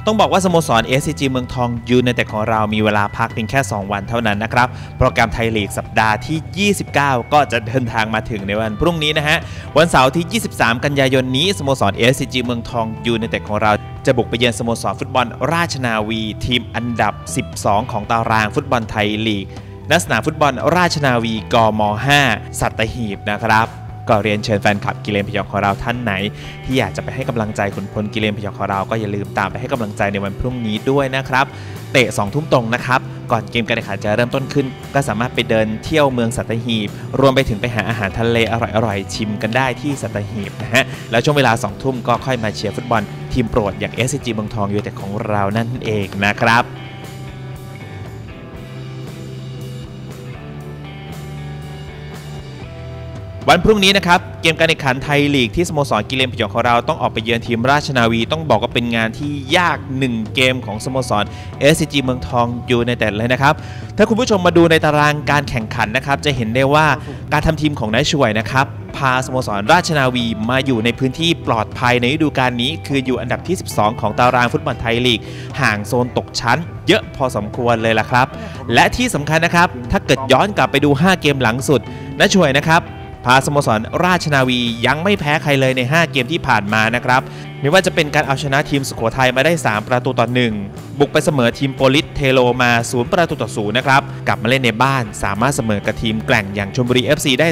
ต้องบอกว่าสโมสร SCG เมืองทองยูไนเต็ดของเรามีเวลาพักเพียงแค่2วันเท่านั้นนะครับโปรแกรมไทยลีกสัปดาห์ที่29ก็จะเดินทางมาถึงในวันพรุ่งนี้นะฮะวันเสาร์ที่23กันยายนนี้สโมสร SCG เมืองทองยูไนเต็ดของเราจะบุกไปเยือนสโมสรฟุตบอลราชนาวีทีมอันดับ12ของตารางฟุตบอลไทยลีกณสนามฟุตบอลราชนาวีกม5สัตหีบนะครับก็เรียนเชิญแฟนคลับกิเลนพยองของเราท่านไหนที่อยากจะไปให้กำลังใจขุนพลกิเลนพยองของเราก็อย่าลืมตามไปให้กำลังใจในวันพรุ่งนี้ด้วยนะครับเตะ2 ทุ่มตรงนะครับก่อนเกมการแข่งขันจะเริ่มต้นขึ้นก็สามารถไปเดินเที่ยวเมืองสัตหีบรวมไปถึงไปหาอาหารทะเลอร่อยๆชิมกันได้ที่สัตหีบนะฮะแล้วช่วงเวลา2 ทุ่มก็ค่อยมาเชียร์ฟุตบอลทีมโปรดอย่าง SCG เมืองทองยูไนเต็ดของเรานั่นเองนะครับวันพรุ่งนี้นะครับเกมการแข่งขันไทยลีกที่สโมสรกิเลนพยองของเราต้องออกไปเยือนทีมราชนาวีต้องบอกว่าเป็นงานที่ยาก1เกมของสโมสร SCG เมืองทองยูไนเต็ดเลยนะครับถ้าคุณผู้ชมมาดูในตารางการแข่งขันนะครับจะเห็นได้ว่าการทำทีมของนายช่วยนะครับพาสโมสรราชนาวีมาอยู่ในพื้นที่ปลอดภัยในฤดูกาลนี้คืออยู่อันดับที่12ของตารางฟุตบอลไทยลีกห่างโซนตกชั้นเยอะพอสมควรเลยล่ะครับและที่สำคัญนะครับถ้าเกิดย้อนกลับไปดู5เกมหลังสุดนายช่วยนะครับพาสโมสรราชนาวียังไม่แพ้ใครเลยใน5เกมที่ผ่านมานะครับไม่ว่าจะเป็นการเอาชนะทีมสุโขทัยมาได้3-1บุกไปเสมอทีมโปลิสเทโลมา0-0นะครับกลับมาเล่นในบ้านสามารถเสมอกับทีมแกร่งอย่างชลบุรี FC ได้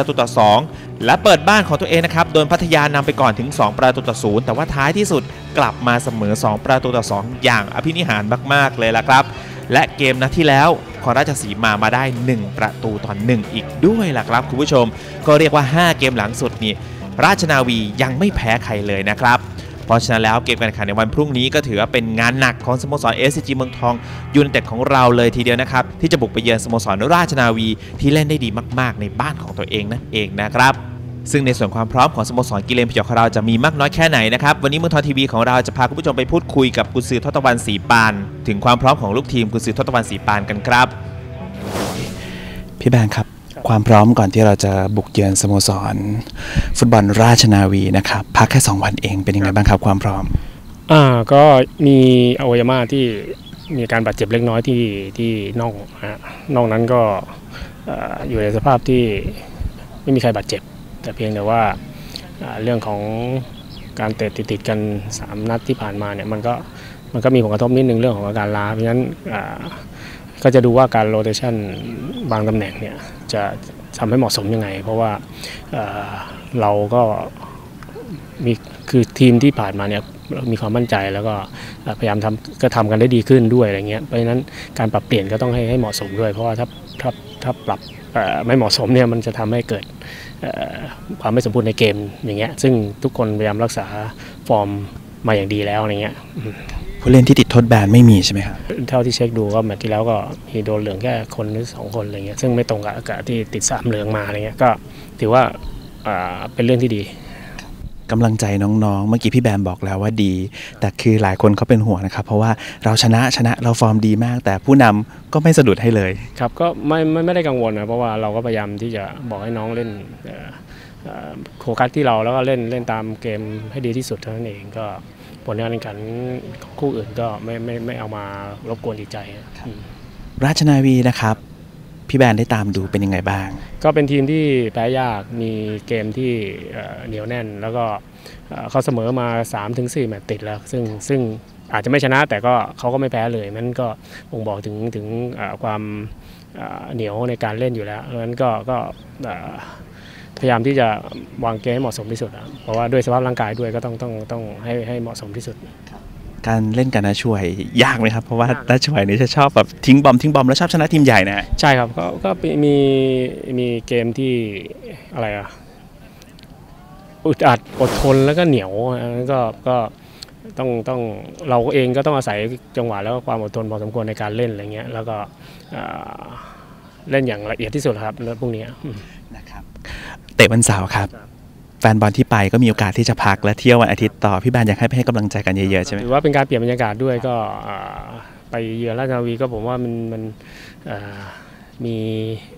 2-2และเปิดบ้านของตัวเองนะครับโดนพัทยานำไปก่อนถึง2-0แต่ว่าท้ายที่สุดกลับมาเสมอ2-2อย่างอภินิหารมากๆเลยล่ะครับและเกมนัดที่แล้วนครราชสีมาได้1-1อีกด้วยล่ะครับคุณผู้ชมก็เรียกว่า5เกมหลังสุดนี่ราชนาวียังไม่แพ้ใครเลยนะครับเพราะฉะนั้นแล้วเกมการแข่งขันในวันพรุ่งนี้ก็ถือว่าเป็นงานหนักของสโมสร SCG เมืองทองยูไนเต็ดของเราเลยทีเดียวนะครับที่จะบุกไปเยือนสโมสรราชนาวีที่เล่นได้ดีมากๆในบ้านของตัวเองนั่นเองนะครับซึ่งในส่วนความพร้อมของสโมสรกิเลนพยองของเราจะมีมากน้อยแค่ไหนนะครับวันนี้เมืองทองทีวีของเราจะพาคุณผู้ชมไปพูดคุยกับกุนซือทศตวรรณศรีปานถึงความพร้อมของลูกทีมกุนซือทศตวรรณศรีปานกันครับพี่แบงค์ครับความพร้อมก่อนที่เราจะบุกเยือนสโมสรฟุตบอลราชนาวีนะครับพักแค่2 วันเองเป็นยังไงบ้างครับความพร้อมก็มีอวัยวะที่มีการบาดเจ็บเล็กน้อยที่น่องนั้นก็อยู่ในสภาพที่ไม่มีใครบาดเจ็บแต่เพียงแต่ว่าเรื่องของการเตะติดกัน3 นัดที่ผ่านมาเนี่ยมันก็มีผลกระทบนิดนึงเรื่องของอาการล้าเพราะฉะนั้นก็จะดูว่าการโรเตชันบางตำแหน่งเนี่ยจะทำให้เหมาะสมยังไงเพราะว่าเราก็มีคือทีมที่ผ่านมาเนี่ยมีความมั่นใจแล้วก็พยายามทำกันได้ดีขึ้นด้วยอะไรเงี้ยเพราะฉะนั้นการปรับเปลี่ยนก็ต้องให้เหมาะสมด้วยเพราะว่าถ้าปรับไม่เหมาะสมเนี่ยมันจะทำให้เกิดความไม่สมบูรณ์ในเกมอย่างเงี้ยซึ่งทุกคนพยายามรักษาฟอร์มมาอย่างดีแล้วอะไรเงี้ยผู้เล่นที่ติดโทษแบนไม่มีใช่ไหมครับเท่าที่เช็คดูก็แมตช์ที่แล้วก็มีโดนเหลืองแค่1 หรือ 2 คนอะไรเงี้ยซึ่งไม่ตรงกับที่ติด3 เหลืองมาอะไรเงี้ยก็ถือว่าเป็นเรื่องที่ดีกำลังใจน้องๆเมื่อกี้พี่แบมบอกแล้วว่าดีแต่คือหลายคนเขาเป็นห่วงนะครับเพราะว่าเราชนะเราฟอร์มดีมากแต่ผู้นำก็ไม่สะดุดให้เลยครับก็ไม่ได้กังวลนะเพราะว่าเราก็พยายามที่จะบอกให้น้องเล่นโฟกัสที่เราแล้วก็เล่นตามเกมให้ดีที่สุดเท่านั้นเองก็ผลงานในการคู่อื่นก็ไม่เอามารบกวนจิตใจราชนาวีนะครับพี่แบนได้ตามดูเป็นยังไงบ้างก็เป็นทีมที่แพ้ยากมีเกมที่เหนียวแน่นแล้วก็เขาเสมอมา 3-4 แมตช์ติดแล้วซึ่งอาจจะไม่ชนะแต่ก็เขาก็ไม่แพ้เลยมันก็บ่งบอกถึงความเหนียวในการเล่นอยู่แล้วเพราะฉะนั้นก็พยายามที่จะวางเกมให้เหมาะสมที่สุดเพราะว่าด้วยสภาพร่างกายด้วยก็ต้องให้เหมาะสมที่สุดการเล่นกับน้าช่วยยากไหมครับเพราะว่าน้าช่วยนี่จะชอบแบบทิ้งบอมแล้วชอบชนะทีมใหญ่นะใช่ครับก็มีเกมที่อะไรอึดอัดอดทนแล้วก็เหนียวก็ต้องเราเองก็ต้องอาศัยจังหวะแล้วก็ความอดทนพอสมควรในการเล่นอะไรเงี้ยแล้วก็เล่นอย่างละเอียดที่สุดครับในพวกนี้นะครับเตะวันเสาร์ครับแฟนบอลที่ไปก็มีโอกาสที่จะพักและเที่ยววันอาทิตย์ต่อพี่แบนอยากให้กำลังใจกันเยอะๆใช่ไหมถือว่าเป็นการเปลี่ยนบรรยากาศด้วยก็ไปเยือนราชนาวีก็ผมว่ามันมี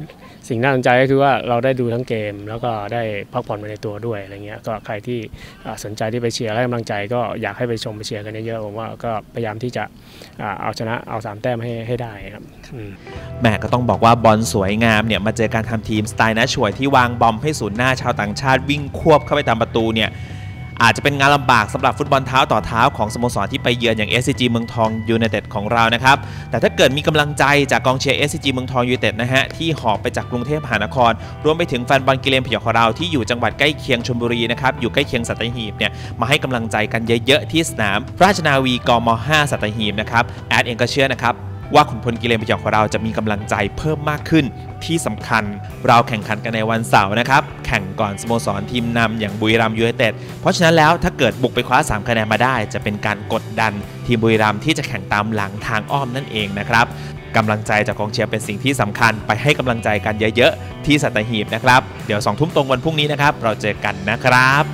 สิ่งน่าสนใจก็คือว่าเราได้ดูทั้งเกมแล้วก็ได้พักผ่อนไปในตัวด้วยอะไรเงี้ยก็ใครที่สนใจที่ไปเชียร์ให้กำลังใจก็อยากให้ไปชมไปเชียร์กันเยอะๆผมว่าก็พยายามที่จะเอาชนะเอา3 แต้มให้ได้ครับแม่ก็ต้องบอกว่าบอลสวยงามเนี่ยมาเจอการทำทีมสไตล์น้าช่วยที่วางบอมให้ศูนย์หน้าชาวต่างชาติวิ่งควบเข้าไปตามประตูเนี่ยอาจจะเป็นงานลำบากสำหรับฟุตบอลเท้าต่อเท้าของสโมสรที่ไปเยือนอย่าง SCG เมืองทองยูไนเต็ดของเรานะครับแต่ถ้าเกิดมีกำลังใจจากกองเชียร์ SCG เมืองทองยูไนเต็ดนะฮะที่หอบไปจากกรุงเทพมหานครรวมไปถึงแฟนบอลกิเลนพยองของเราที่อยู่จังหวัดใกล้เคียงชลบุรีนะครับอยู่ใกล้เคียงสัตหีบเนี่ยมาให้กำลังใจกันเยอะๆที่สนามราชนาวีกม5สัตหีบนะครับแอดเองก็เชื่อนะครับว่าขุนพลกิเลนพยองของเราจะมีกำลังใจเพิ่มมากขึ้นที่สำคัญเราแข่งขันกันในวันเสาร์นะครับแข่งก่อนสโมสรทีมนำอย่างบุรีรัมย์ยูไนเต็ดเพราะฉะนั้นแล้วถ้าเกิดบุกไปคว้า3 คะแนนมาได้จะเป็นการกดดันทีมบุรีรัมย์ที่จะแข่งตามหลังทางอ้อมนั่นเองนะครับกำลังใจจากกองเชียร์เป็นสิ่งที่สำคัญไปให้กำลังใจกันเยอะๆที่สัตหีบนะครับเดี๋ยว20:00 นตรงวันพรุ่งนี้นะครับเราเจอกันนะครับ